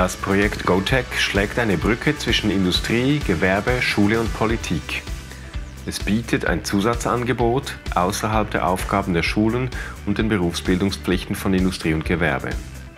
Das Projekt GoTech schlägt eine Brücke zwischen Industrie, Gewerbe, Schule und Politik. Es bietet ein Zusatzangebot außerhalb der Aufgaben der Schulen und den Berufsbildungspflichten von Industrie und Gewerbe.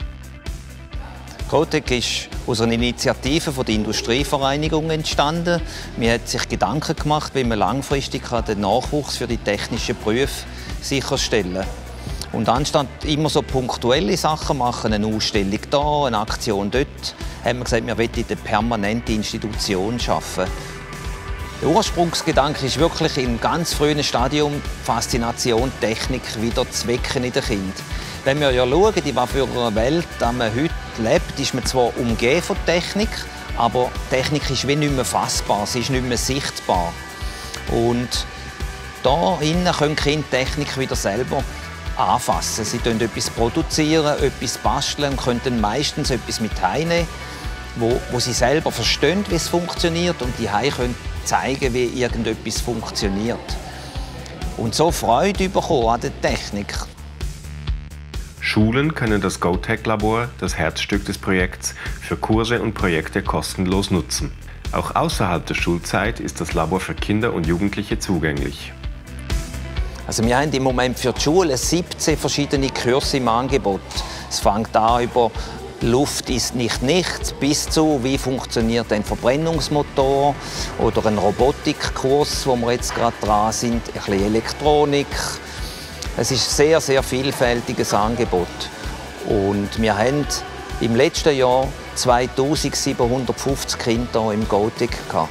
GoTech ist aus einer Initiative von der Industrievereinigung entstanden. Man hat sich Gedanken gemacht, wie man langfristig den Nachwuchs für die technischen Berufe sicherstellen kann. Und anstatt immer so punktuelle Sachen machen, eine Ausstellung da, eine Aktion dort, haben wir gesagt, wir wollen eine permanente Institution schaffen. Der Ursprungsgedanke ist wirklich im ganz frühen Stadium die Faszination Technik wieder zu wecken in den Kindern. Wenn wir ja schauen, in was für einer Welt man heute lebt, ist man zwar umgeben von Technik, aber Technik ist wie nicht mehr fassbar, sie ist nicht mehr sichtbar. Und da innen können die Kinder Technik wieder selber anfassen. Sie produzieren etwas basteln und können dann meistens etwas mit heimnehmen, wo sie selber verstehen, wie es funktioniert, und die können zeigen, wie irgendetwas funktioniert. Und so Freude bekommen an der Technik. Schulen können das GoTech-Labor, das Herzstück des Projekts, für Kurse und Projekte kostenlos nutzen. Auch außerhalb der Schulzeit ist das Labor für Kinder und Jugendliche zugänglich. Also wir haben im Moment für die Schule 17 verschiedene Kurse im Angebot. Es fängt an über Luft ist nicht nichts bis zu, wie funktioniert ein Verbrennungsmotor, oder ein Robotikkurs, wo wir jetzt gerade dran sind, ein bisschen Elektronik. Es ist ein sehr, sehr vielfältiges Angebot. Und wir haben im letzten Jahr 2750 Kinder im GoTech gehabt.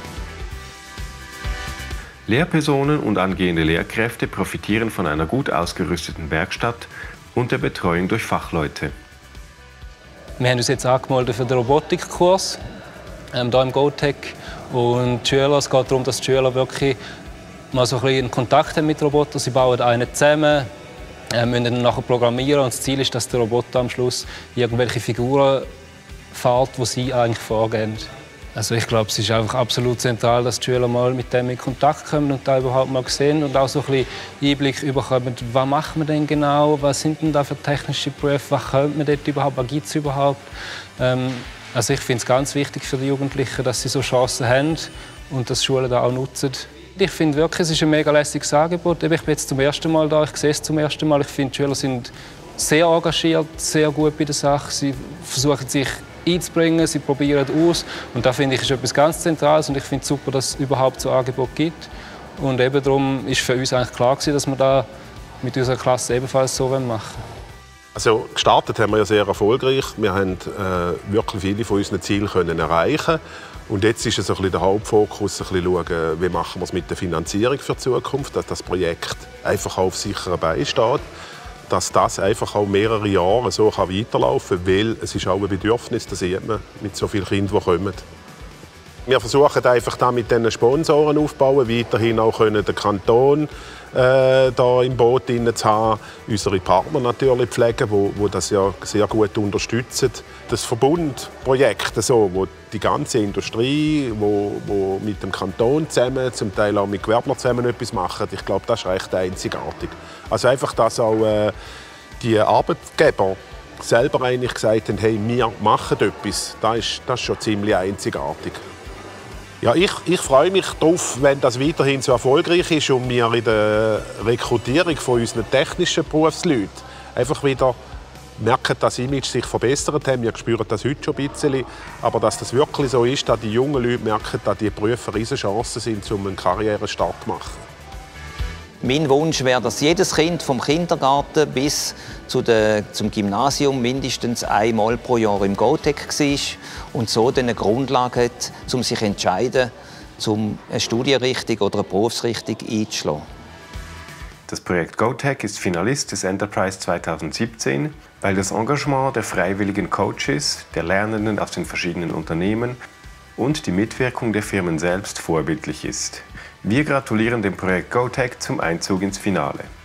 Lehrpersonen und angehende Lehrkräfte profitieren von einer gut ausgerüsteten Werkstatt und der Betreuung durch Fachleute. Wir haben uns jetzt angemeldet für den Robotikkurs hier im GoTech. Und es geht darum, dass die Schüler wirklich mal so ein bisschen Kontakt haben mit Robotern. Sie bauen einen zusammen, müssen dann nachher programmieren. Und das Ziel ist, dass der Roboter am Schluss irgendwelche Figuren fährt, die sie eigentlich vorgeben. Also ich glaube, es ist einfach absolut zentral, dass die Schüler mal mit dem in Kontakt kommen und da überhaupt mal sehen und auch so ein bisschen Einblick bekommen, was machen wir denn genau, was sind denn da für technische Berufe, was könnte man dort überhaupt, was gibt es überhaupt. Also ich finde es ganz wichtig für die Jugendlichen, dass sie so Chancen haben und dass Schulen da auch nutzen. Ich finde wirklich, es ist ein mega lässiges Angebot. Ich bin jetzt zum ersten Mal da, ich sehe es zum ersten Mal. Ich finde, die Schüler sind sehr engagiert, sehr gut bei der Sache. Sie versuchen sich einzubringen, sie probieren aus. Und da finde ich, ist etwas ganz Zentrales, und ich finde es super, dass es überhaupt so ein Angebot gibt. Und eben darum ist für uns eigentlich klar gewesen, dass wir da mit unserer Klasse ebenfalls so machen wollen. Also gestartet haben wir ja sehr erfolgreich. Wir haben wirklich viele von unseren Zielen erreichen. Und jetzt ist es ein bisschen der Hauptfokus, ein bisschen schauen, wie machen wir es mit der Finanzierung für die Zukunft, dass das Projekt einfach auf sicheren Beinen steht, dass das einfach auch mehrere Jahre so weiterlaufen kann, weil es ist auch ein Bedürfnis, das sieht man mit so vielen Kindern, die kommen. Wir versuchen einfach da mit diesen Sponsoren aufzubauen, weiterhin auch den Kanton da im Boot zu haben, unsere Partner natürlich pflegen, wo das ja sehr gut unterstützen. Das Verbundprojekt, wo die ganze Industrie, wo mit dem Kanton zusammen, zum Teil auch mit Gewerblern zusammen etwas machen, ich glaube, das ist recht einzigartig. Also einfach, dass auch die Arbeitgeber selber eigentlich gesagt haben, hey, wir machen etwas, das ist schon ziemlich einzigartig. Ja, ich freue mich darauf, wenn das weiterhin so erfolgreich ist und wir in der Rekrutierung von unseren technischen Berufsleuten einfach wieder merken, dass das Image sich verbessert hat. Wir spüren das heute schon ein bisschen. Aber dass das wirklich so ist, dass die jungen Leute merken, dass die Berufe riesige Chancen sind, um einen Karrierestart zu machen. Mein Wunsch wäre, dass jedes Kind vom Kindergarten bis zum Gymnasium mindestens einmal pro Jahr im GoTech war und so eine Grundlage hat, um sich zu entscheiden, um eine Studienrichtung oder eine Berufsrichtung einzuschlagen. Das Projekt GoTech ist Finalist des Enterprise 2017, weil das Engagement der freiwilligen Coaches, der Lernenden aus den verschiedenen Unternehmen und die Mitwirkung der Firmen selbst vorbildlich ist. Wir gratulieren dem Projekt GoTech zum Einzug ins Finale.